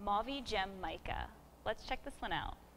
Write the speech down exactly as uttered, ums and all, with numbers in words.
Mauve Gem Mica. Let's check this one out.